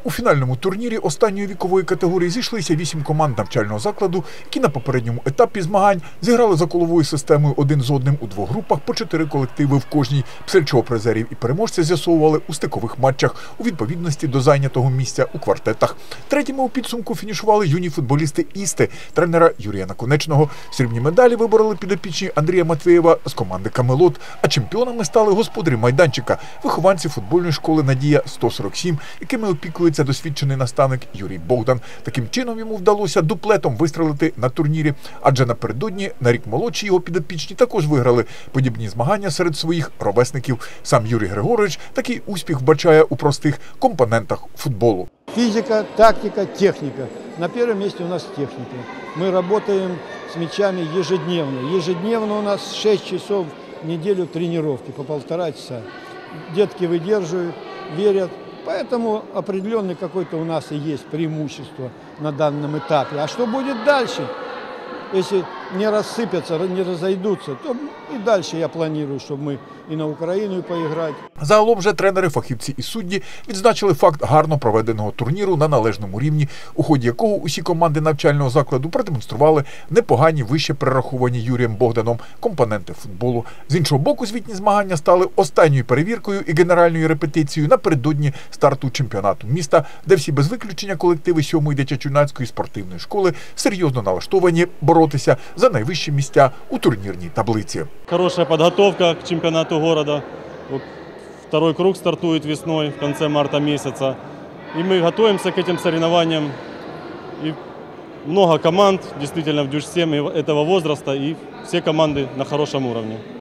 У фінальному турнірі останньої вікової категорії зійшлися 8 команд навчального закладу, які на попередньому етапі змагань зіграли за коловою системою один з одним у двох групах по 4 колективи в кожній, після чого призерів і переможця з'ясовували у стикових матчах у відповідності до зайнятого місця у квартетах. Третіми у підсумку фінішували юні футболісти «Істи» тренера Юрія Наконечного. Срібні медалі вибороли підопічні Андрія Матвєєва з команди «Камелот», а чемпіонами стали господарі майданчика, вихованці футбольної школи «Надія-147», якими опікується досвідчений наставник Юрій Богдан. Таким чином йому вдалося дуплетом вистрелити на турнірі, адже напередодні на рік молодші його підопічні також виграли подібні змагання серед своїх ровесників. Сам Юрій Григорович такий успіх вбачає у простих компонентах футболу. Физика, тактика, техника. На первом месте у нас техника. Мы работаем с мячами ежедневно. Ежедневно у нас 6 часов в неделю тренировки по 1,5 часа. Детки выдерживают, верят. Поэтому определенный какой-то у нас и есть преимущество на данном этапе. А что будет дальше? Если не рассыпятся, не разойдутся, то и дальше я планирую, чтобы мы і на Україну поіграти. Загалом же тренери, фахівці і судді відзначили факт гарно проведеного турніру на належному рівні, у ході якого усі команди навчального закладу продемонстрували непогані вище перераховані Юрієм Богданом компоненти футболу. З іншого боку, звітні змагання стали останньою перевіркою і генеральною репетицією напередодні старту чемпіонату міста, де всі без виключення колективи 7-ї дитячо-юнацької спортивної школи серйозно налаштовані боротися за найвищі місця у турнірній таблиці. Хорошая подготовка к чемпионату города. Вот второй круг стартует весной, в конце марта месяца. И мы готовимся к этим соревнованиям. И много команд действительно в Дюш-7 этого возраста, и все команды на хорошем уровне.